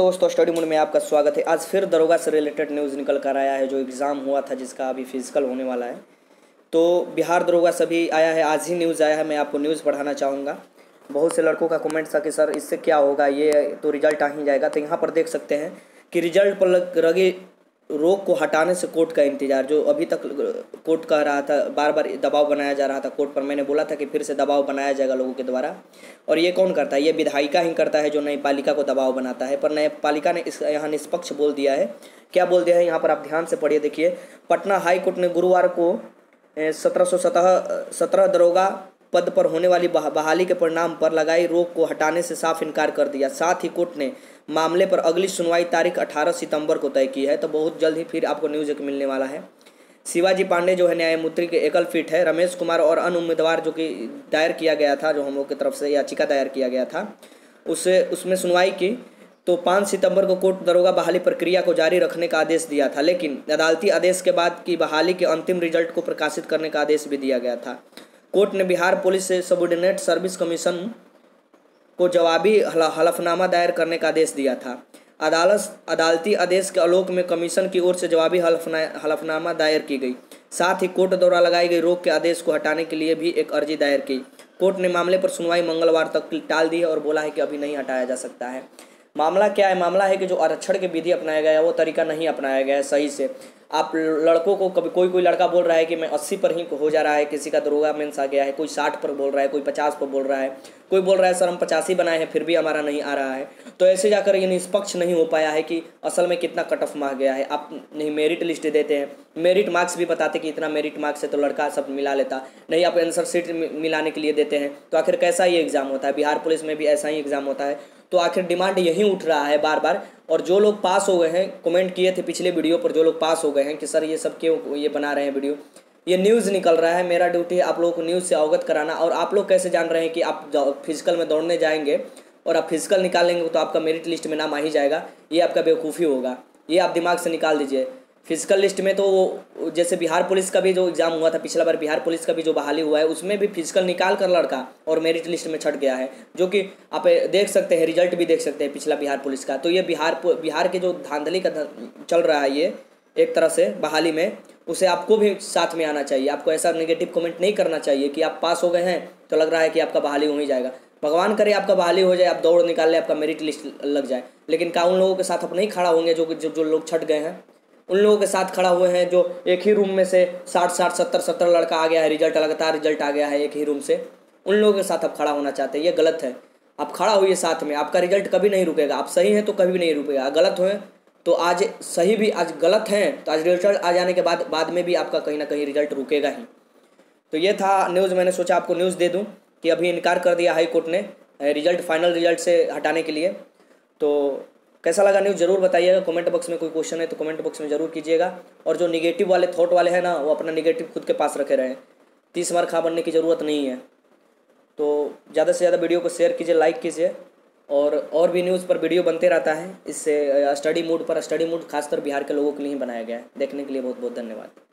दोस्तों, study mood में आपका स्वागत है। आज फिर दरोगा से रिलेटेड न्यूज़ निकल कर आया है, जो एग्ज़ाम हुआ था जिसका अभी फिजिकल होने वाला है। तो बिहार दरोगा सभी आया है, आज ही न्यूज़ आया है। मैं आपको न्यूज़ पढ़ाना चाहूँगा। बहुत से लड़कों का कमेंट था कि सर इससे क्या होगा, ये तो रिजल्ट आ ही जाएगा। तो यहाँ पर देख सकते हैं कि रिजल्ट पर लगी रोक को हटाने से कोर्ट का इंतजार, जो अभी तक कोर्ट कह रहा था, बार बार दबाव बनाया जा रहा था कोर्ट पर। मैंने बोला था कि फिर से दबाव बनाया जाएगा लोगों के द्वारा। और ये कौन करता है? ये विधायिका ही करता है, जो न्यायपालिका को दबाव बनाता है। पर न्यायपालिका ने इस यहाँ निष्पक्ष बोल दिया है। क्या बोल दिया है यहाँ पर आप ध्यान से पढ़िए, देखिए। पटना हाई कोर्ट ने गुरुवार को 1717 दरोगा पद पर होने वाली बहाली के परिणाम पर लगाई रोक को हटाने से साफ इनकार कर दिया। साथ ही कोर्ट ने मामले पर अगली सुनवाई तारीख 18 सितंबर को तय की है। तो बहुत जल्द ही फिर आपको न्यूज़ एक मिलने वाला है। शिवाजी पांडे जो है न्यायमूर्ति के एकल पीठ है। रमेश कुमार और अन्य उम्मीदवार जो कि दायर किया गया था, जो हम लोग की तरफ से याचिका दायर किया गया था, उसमें सुनवाई की। तो 5 सितंबर को कोर्ट दरोगा बहाली प्रक्रिया को जारी रखने का आदेश दिया था, लेकिन अदालती आदेश के बाद की बहाली के अंतिम रिजल्ट को प्रकाशित करने का आदेश भी दिया गया था। कोर्ट ने बिहार पुलिस से सबऑर्डिनेट सर्विस कमीशन को जवाबी हलफनामा दायर करने का आदेश दिया था। अदालती आदेश के आलोक में कमीशन की ओर से जवाबी हलफनामा दायर की गई। साथ ही कोर्ट द्वारा लगाई गई रोक के आदेश को हटाने के लिए भी एक अर्जी दायर की। कोर्ट ने मामले पर सुनवाई मंगलवार तक टाल दी है और बोला है कि अभी नहीं हटाया जा सकता है। मामला क्या है? मामला है कि जो आरक्षण की विधि अपनाया गया है वो तरीका नहीं अपनाया गया है सही से। आप लड़कों को कभी कोई लड़का बोल रहा है कि मैं 80 पर ही हो जा रहा है, किसी का दरोगा मेंस आ गया है, कोई 60 पर बोल रहा है, कोई 50 पर बोल रहा है, कोई बोल रहा है सर हम 85 बनाए हैं फिर भी हमारा नहीं आ रहा है। तो ऐसे जाकर ये निष्पक्ष नहीं हो पाया है कि असल में कितना कट ऑफ मार्क गया है। आप नहीं मेरिट लिस्ट देते हैं, मेरिट मार्क्स भी बताते कि इतना मेरिट मार्क्स है तो लड़का सब मिला लेता, नहीं आप आंसर शीट मिलाने के लिए देते हैं। तो आखिर कैसा ये एग्ज़ाम होता है? बिहार पुलिस में भी ऐसा ही एग्ज़ाम होता है। तो आखिर डिमांड यही उठ रहा है बार बार। और जो लोग पास हो गए हैं, कमेंट किए थे पिछले वीडियो पर, जो लोग पास हो गए हैं कि सर ये सब क्यों ये बना रहे हैं वीडियो, ये न्यूज़ निकल रहा है। मेरा ड्यूटी है आप लोगों को न्यूज़ से अवगत कराना। और आप लोग कैसे जान रहे हैं कि आप फिजिकल में दौड़ने जाएंगे और आप फिजिकल निकालेंगे तो आपका मेरिट लिस्ट में नाम आ ही जाएगा? ये आपका बेवकूफ़ी होगा, ये आप दिमाग से निकाल दीजिए। फिजिकल लिस्ट में तो वो जैसे बिहार पुलिस का भी जो एग्ज़ाम हुआ था पिछला बार, बिहार पुलिस का भी जो बहाली हुआ है उसमें भी फिजिकल निकाल कर लड़का और मेरिट लिस्ट में छट गया है, जो कि आप देख सकते हैं, रिजल्ट भी देख सकते हैं पिछला बिहार पुलिस का। तो ये बिहार के जो धांधली का चल रहा है ये एक तरह से बहाली में, उसे आपको भी साथ में आना चाहिए। आपको ऐसा नेगेटिव कमेंट नहीं करना चाहिए कि आप पास हो गए हैं तो लग रहा है कि आपका बहाली हो ही जाएगा। भगवान करे आपका बहाली हो जाए, आप दौड़ निकाल ले, आपका मेरिट लिस्ट लग जाए, लेकिन क्या उन लोगों के साथ आप नहीं खड़ा होंगे जो लोग छट गए हैं? उन लोगों के साथ खड़ा हुए हैं जो एक ही रूम में से 60 70 लड़का आ गया है, रिजल्ट लगातार रिजल्ट आ गया है एक ही रूम से। उन लोगों के साथ आप खड़ा होना चाहते हैं, ये गलत है। आप खड़ा होइए साथ में, आपका रिजल्ट कभी नहीं रुकेगा। आप सही हैं तो कभी नहीं रुकेगा, गलत हुए तो आज सही भी, आज गलत हैं तो आज रिजल्ट आ जाने के बाद में भी आपका कहीं ना कहीं रिजल्ट रुकेगा ही। तो ये था न्यूज़, मैंने सोचा आपको न्यूज़ दे दूँ कि अभी इनकार कर दिया हाई कोर्ट ने रिजल्ट, फाइनल रिजल्ट से हटाने के लिए। तो कैसा लगा न्यूज़ ज़रूर बताइएगा। कमेंट बॉक्स में कोई क्वेश्चन है तो कमेंट बॉक्स में ज़रूर कीजिएगा। और जो निगेटिव वाले थॉट वाले हैं ना, वो अपना निगेटिव खुद के पास रखे रहें। 30 मार खा बनने की ज़रूरत नहीं है। तो ज़्यादा से ज़्यादा वीडियो को शेयर कीजिए, लाइक कीजिए। और भी न्यूज़ पर वीडियो बनते रहता है। इससे स्टडी मूड खासकर बिहार के लोगों के लिए ही बनाया गया है। देखने के लिए बहुत बहुत धन्यवाद।